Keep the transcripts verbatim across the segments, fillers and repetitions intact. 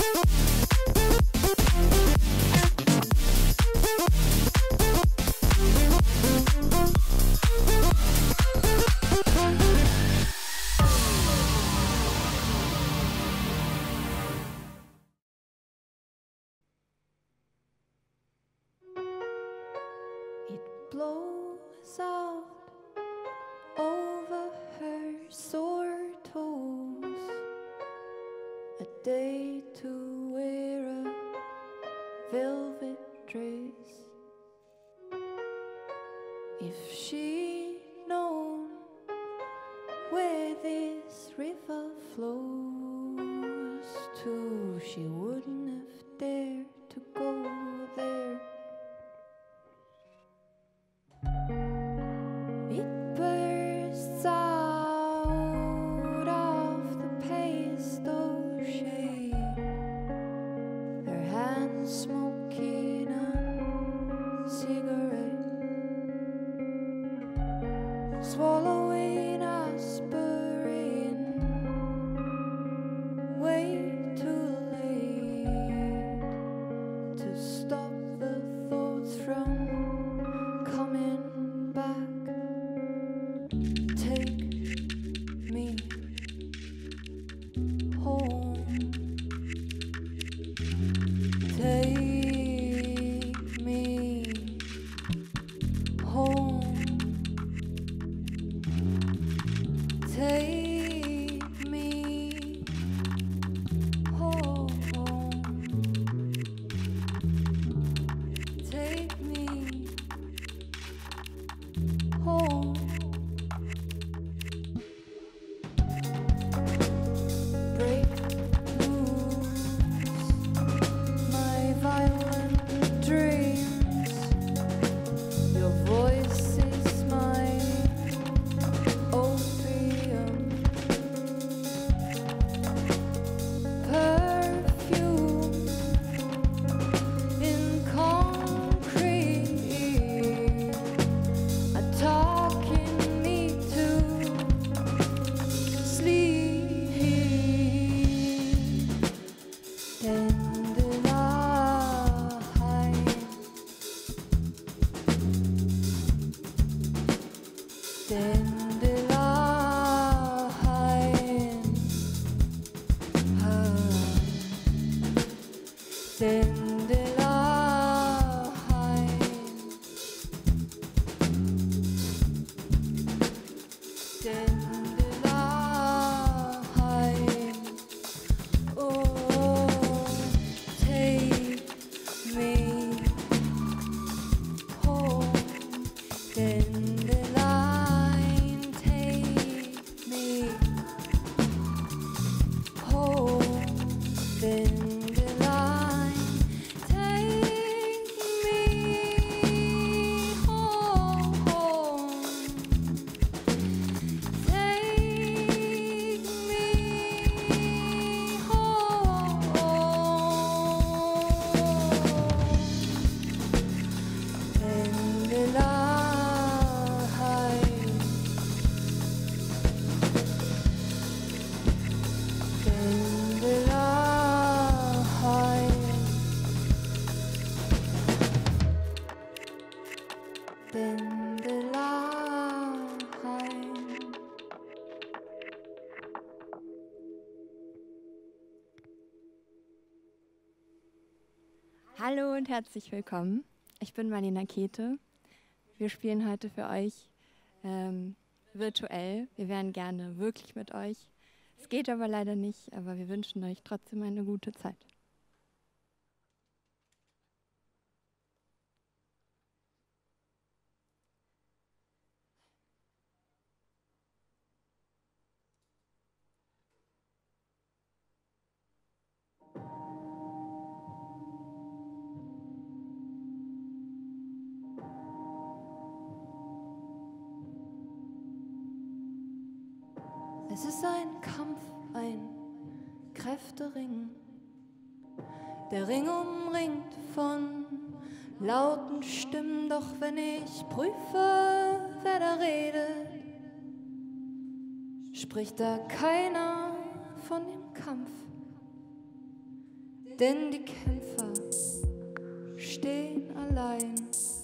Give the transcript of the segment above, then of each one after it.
Blows out over her sore toes, a day to wear a velvet dress. If she'd known where this river flows to, she wouldn't have dared to go there. It bursts out of the pastel shade, her hands smoking a cigarette, swallowing aspirin, way too late to stop the thoughts from coming back. Take me home. Take me home. Take me home. Take me home. Hallo und herzlich willkommen. Ich bin Marlena Kete. Wir spielen heute für euch ähm, virtuell. Wir wären gerne wirklich mit euch. Es geht aber leider nicht, aber wir wünschen euch trotzdem eine gute Zeit. Es ist ein Kampf, ein Kräftering. Der Ring umringt von lauten Stimmen, doch wenn ich prüfe, wer da redet, spricht da keiner von dem Kampf. denn die Kämpfer stehen allein.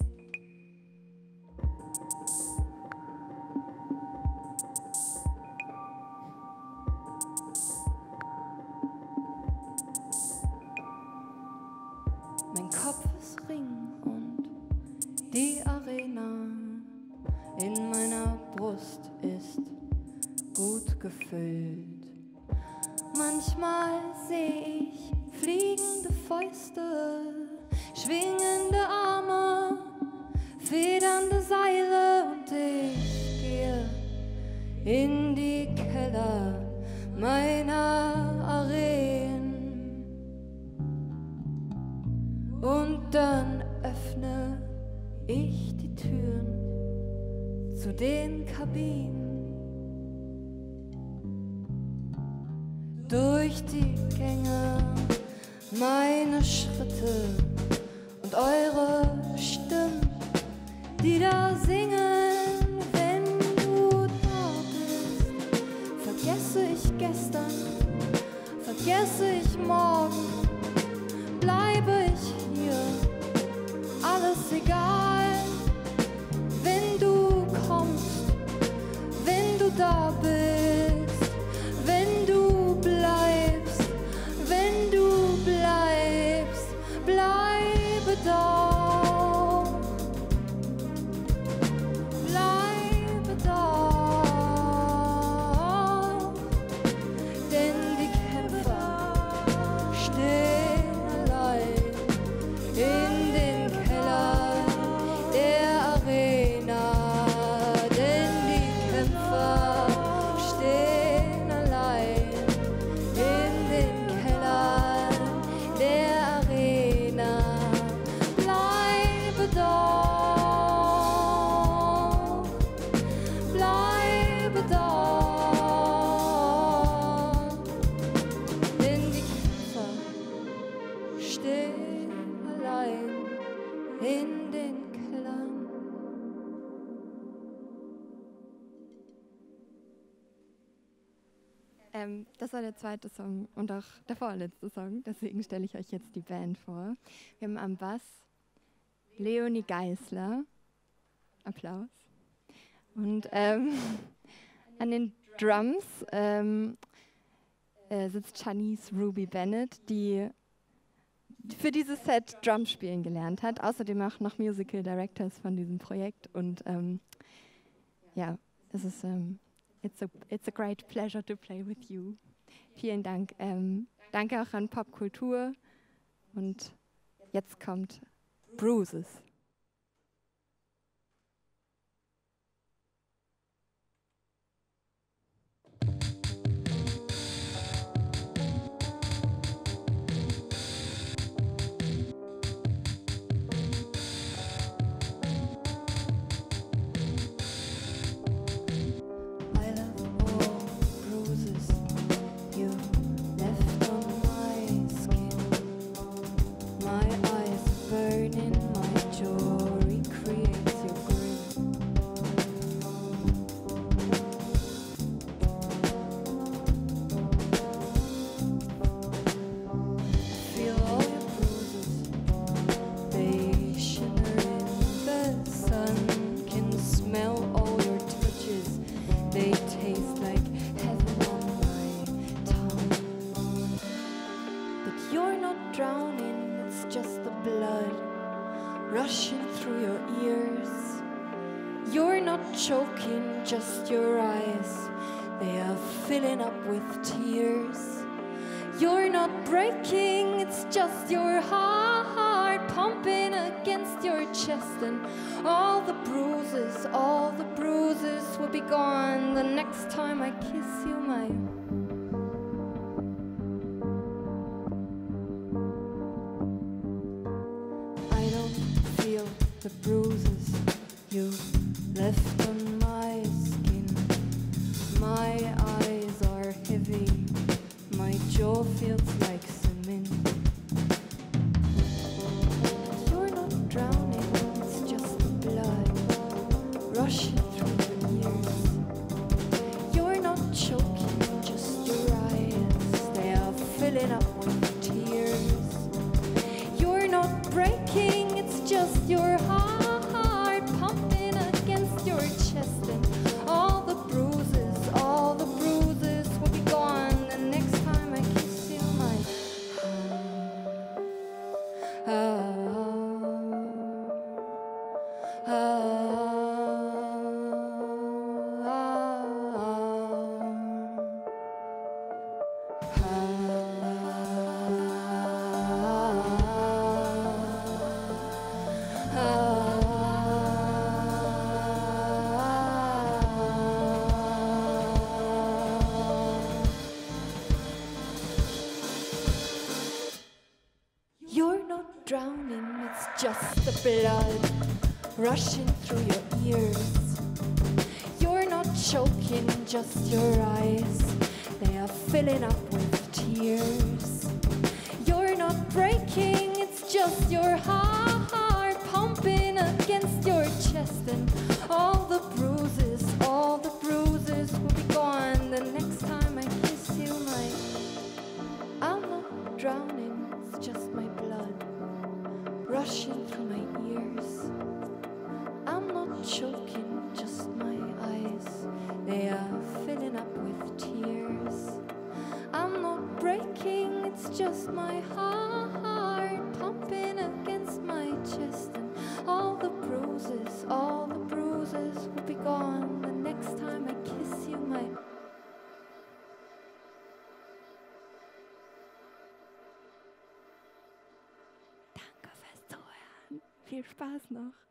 Mein Kopf ist Ring und die Arena in meiner Brust ist gut gefüllt. Manchmal sehe ich fliegende Fäuste, schwingende Arme, federnde Seile und ich gehe in die Keller meiner Arenen. Und dann öffne ich die Türen zu den Kabinen. Durch die Gänge meine Schritte und eure Stimmen, die da singen, wenn du da bist. Vergesse ich gestern, vergesse ich morgen, bleibe ich hier, alles egal, wenn du kommst, wenn du da bist, wenn du bleibst, wenn du bleibst, bleibe da, bleibe da, denn die Kämpfer stehen allein in den Keller der Arena, denn die Kämpfer stehen allein in den Keller der Arena. Bleibe doch, bleibe doch, denn die Kämpfer stehen allein in den Kellern. Ähm, das war der zweite Song und auch der vorletzte Song, deswegen stelle ich euch jetzt die Band vor. Wir haben am Bass Leonie Geisler, Applaus, und ähm, an den Drums ähm, äh, sitzt Janice Ruby Bennett, die für dieses Set Drum spielen gelernt hat, außerdem auch noch Musical Directors von diesem Projekt und ähm, ja, es ist ähm, it's, a, it's a great pleasure to play with you. Vielen Dank. Ähm, danke auch an Popkultur und jetzt kommt Bruises. I love all bruises you left on my skin. My eyes burning, my jaw recreates your grin. Feel all your bruises, they shimmer in the sun. Can smell all your touches, they taste like heaven on my tongue. But you're not drowning, it's just the blood rushing through your ears. You're not choking, just your eyes, they are filling up with tears. You're not breaking, it's just your heart pumping against your chest. And all the bruises, all the bruises will be gone the next time I kiss you, my I don't feel the bruises you left on my skin. My eyes are heavy, my jaw feels like cement. But you're not drowning, it's just the blood rushing through your ears. You're not choking, just just the blood rushing through your ears. You're not choking, just your eyes, they are filling up with tears. You're not breaking, it's just your heart pumping against your chest. And all the bruises, all the bruises will be gone the next time I kiss you. My, I'm not drowning, it's just my blood rushing through my ears. I'm not choking, just my eyes, they are filling up with tears. I'm not breaking, it's just my heart pumping against my chest. And all the bruises, all the bruises will be gone the next time I kiss you. My Danke fürs Zuhören. Viel Spaß noch.